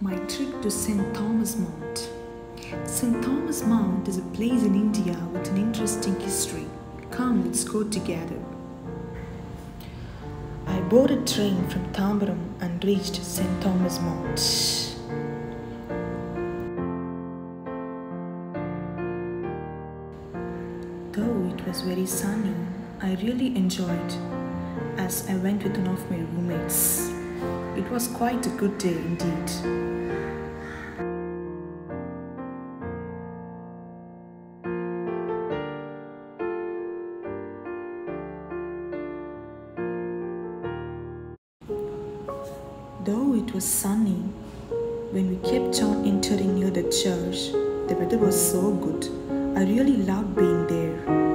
My trip to St. Thomas Mount. St. Thomas Mount is a place in India with an interesting history. Come, let's go together. I boarded a train from Tambaram and reached St. Thomas Mount. Though it was very sunny, I really enjoyed as I went with one of my roommates. It was quite a good day indeed. Though it was sunny, when we kept on entering near the church, the weather was so good. I really loved being there.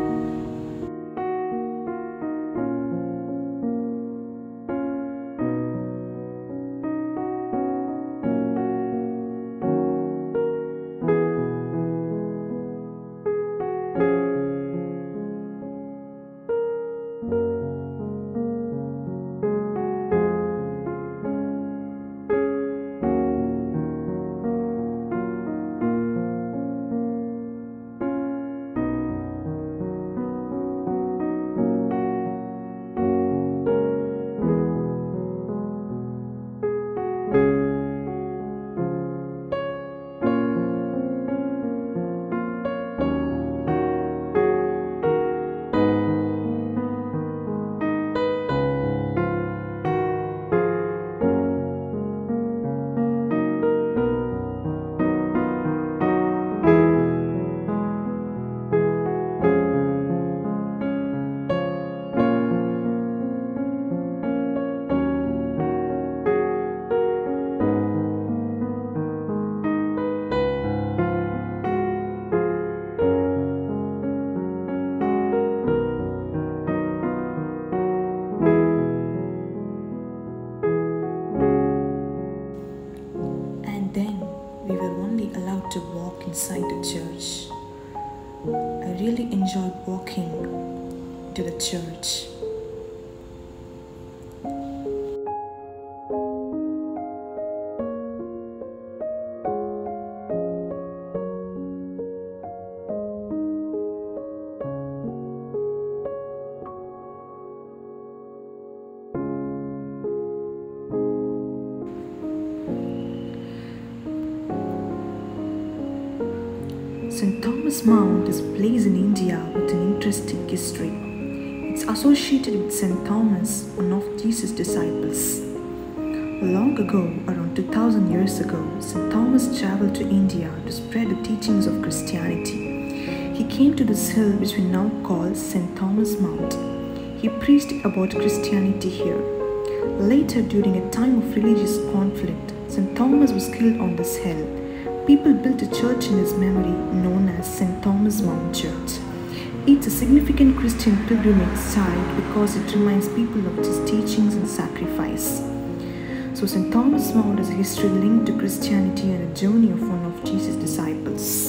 Then we were only allowed to walk inside the church. I really enjoyed walking to the church. St. Thomas Mount is a place in India with an interesting history. It's associated with St. Thomas, one of Jesus' disciples. Long ago, around 2000 years ago, St. Thomas traveled to India to spread the teachings of Christianity. He came to this hill which we now call St. Thomas Mount. He preached about Christianity here. Later, during a time of religious conflict, St. Thomas was killed on this hill. People built a church in his memory known as St. Thomas Mount Church. It's a significant Christian pilgrimage site because it reminds people of his teachings and sacrifice. So St. Thomas Mount is a history linked to Christianity and a journey of one of Jesus' disciples.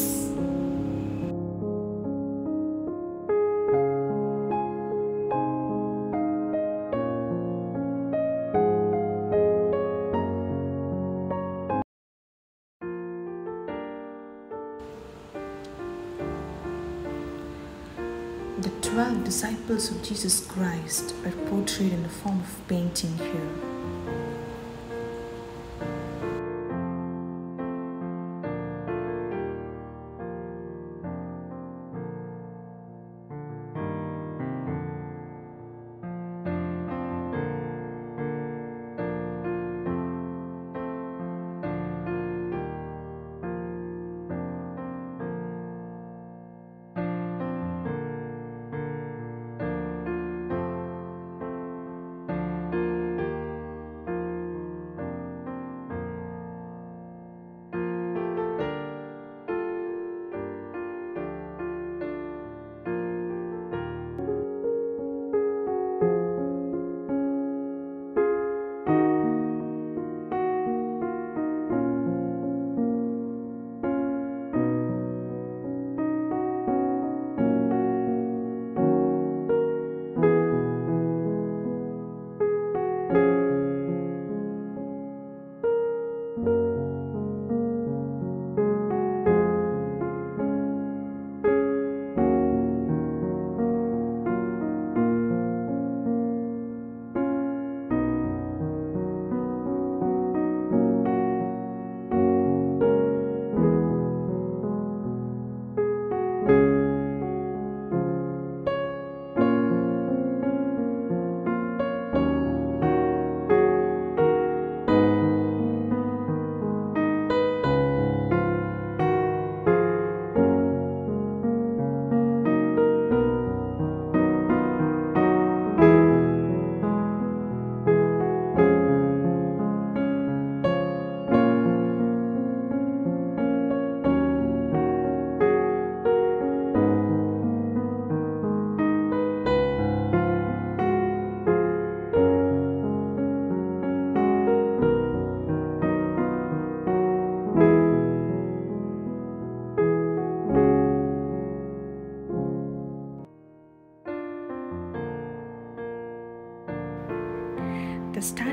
The 12 disciples of Jesus Christ are portrayed in the form of painting here.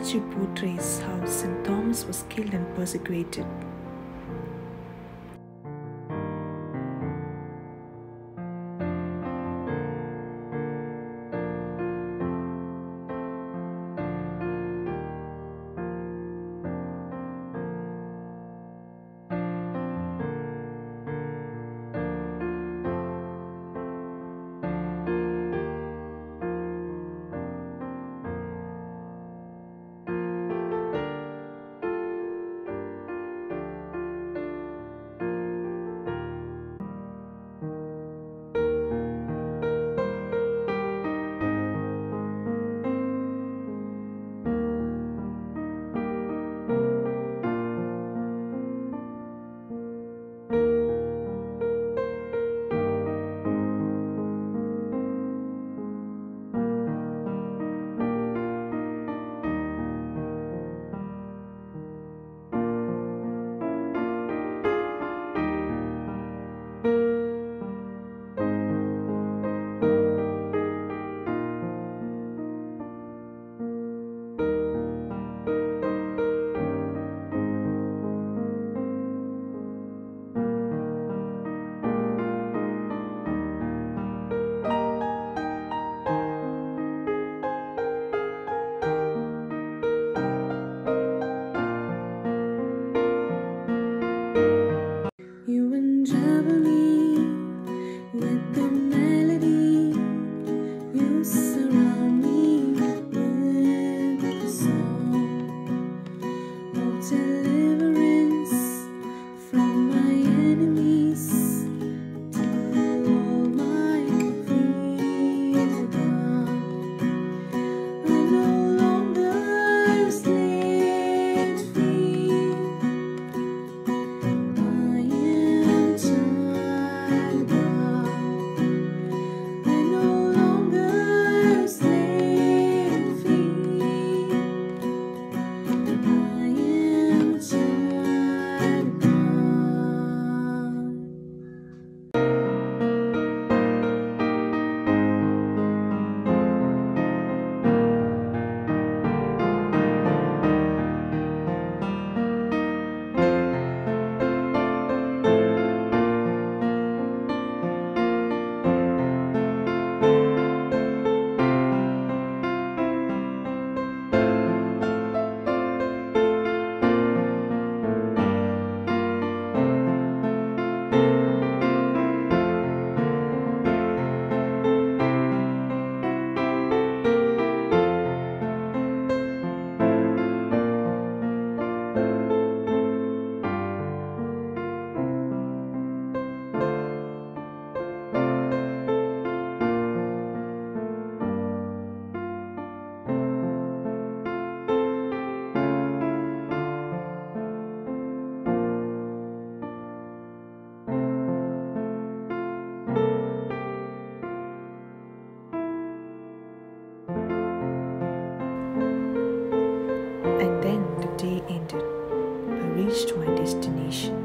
statue portrays how St. Thomas was killed and persecuted. You enjamble me with the melody. You surround me with the song of deliverance from my enemies till all my fears are gone. I no longer slave free. And then the day ended. I reached my destination.